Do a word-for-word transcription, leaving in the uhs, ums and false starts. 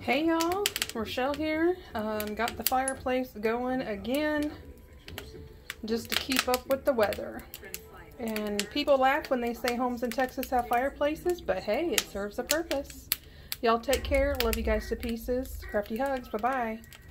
Hey y'all, Rochelle here. Um, got the fireplace going again just to keep up with the weather. And people laugh when they say homes in Texas have fireplaces, but hey, it serves a purpose. Y'all take care. Love you guys to pieces. Crafty Hugz. Bye-bye.